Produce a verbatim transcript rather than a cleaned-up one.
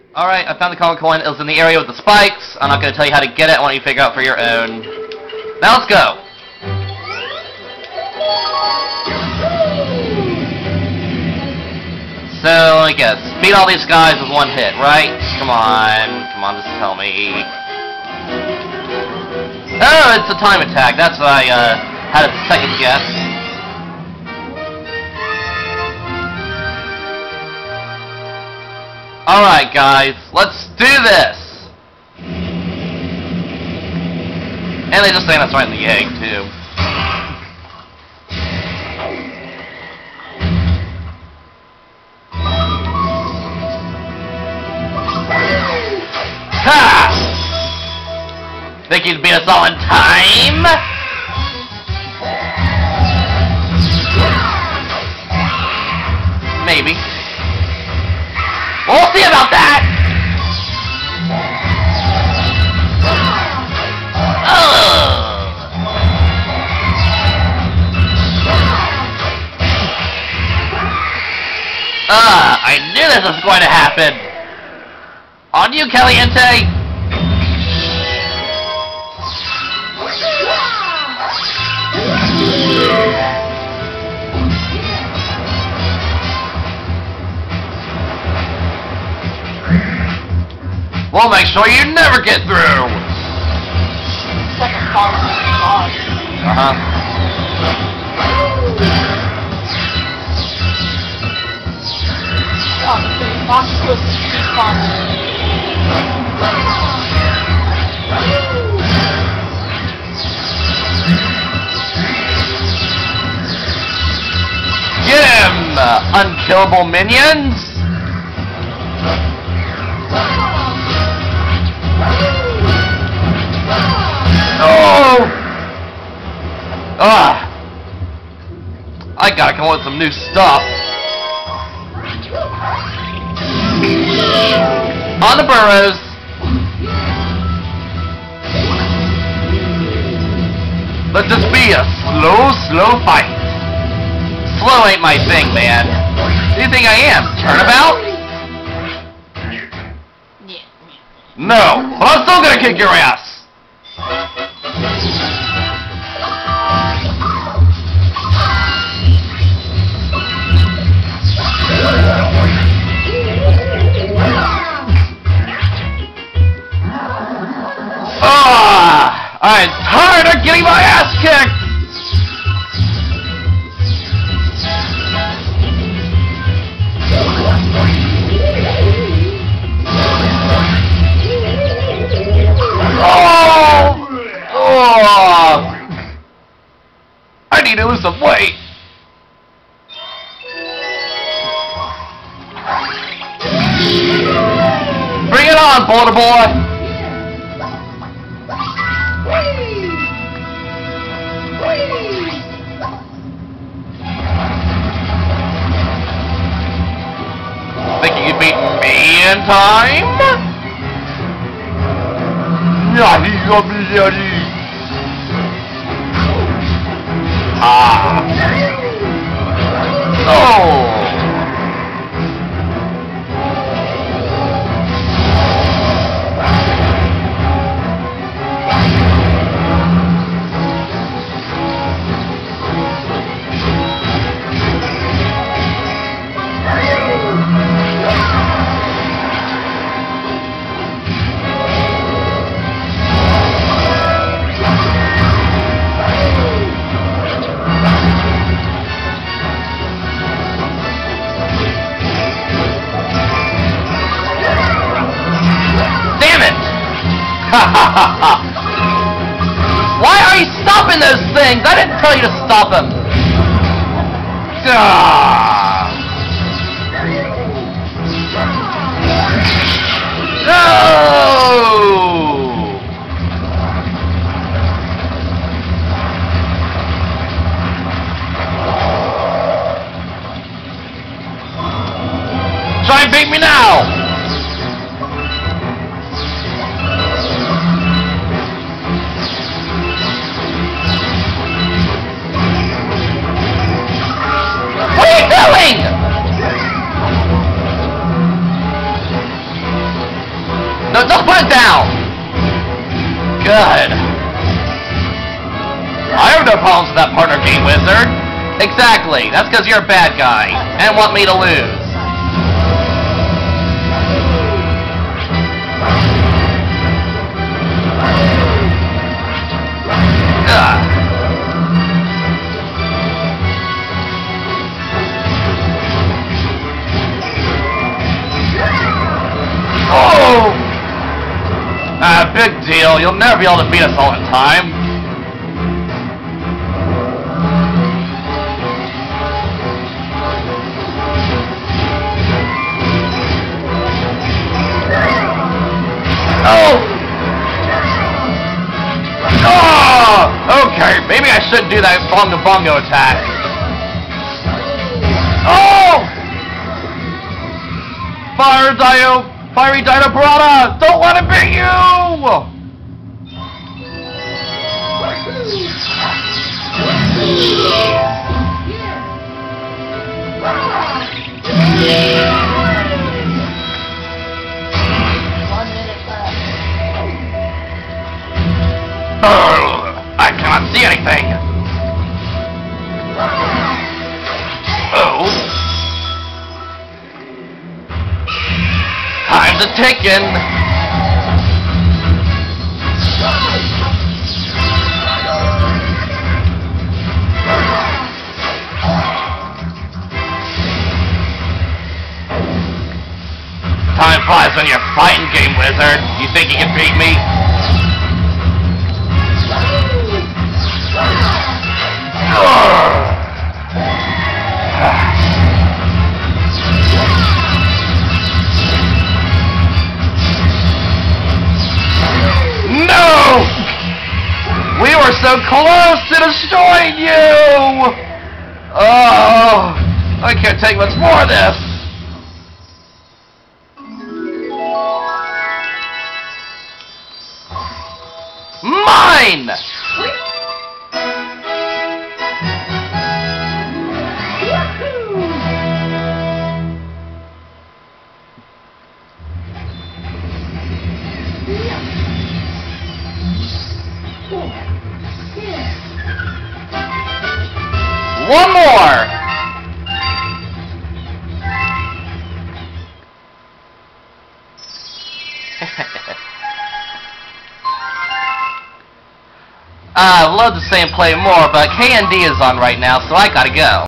Alright, I found the common coin. It was in the area with the spikes. I'm not going to tell you how to get it. I want you to figure out for your own. Now let's go. So, I guess, beat all these guys with one hit, right? Come on. Come on, just tell me. Oh, it's a time attack. That's why I uh, had a second guess. Alright, guys. Let's do this! And they just say that's right in the egg, too. Ha! Think you'd beat us all in time? Maybe. We'll see about that! Ah, uh, I knew this was going to happen! On you, Caliente! We'll make sure you never get through! Uh-huh. Get him, uh, unkillable minions! Oh! Ah! I gotta come up with some new stuff. On the burrows. Let this be a slow, slow fight. Slow ain't my thing, man. Who do you think I am? Turnabout? No, but I'm still gonna kick your ass. Ah! I'm tired of getting my ass kicked! Oh! Oh! I need to lose some weight! Bring it on, Boulder Boy! Think you can beat me in time? Ah. Oh. Why are you stopping those things? I didn't tell you to stop them. Ah. No! Try and beat me now! Shut it down! Good. I have no problems with that partner, Game Wizard. Exactly. That's because you're a bad guy and want me to lose. Ugh. Oh! Ah, big deal. You'll never be able to beat us all in time. Oh! Oh! Okay, maybe I shouldn't do that bongo bongo attack. Oh! Fire Dio! Fiery Dino Piranha! Don't let it be you! Oh, I cannot see anything. Oh. Time's a ticking. Time flies when you're fighting, Game Wizard. You think you can beat me? No! We were so close to destroying you! Oh, I can't take much more of this. Mine! One more! Uh, I'd love to say and play more, but K N D is on right now, so I gotta go.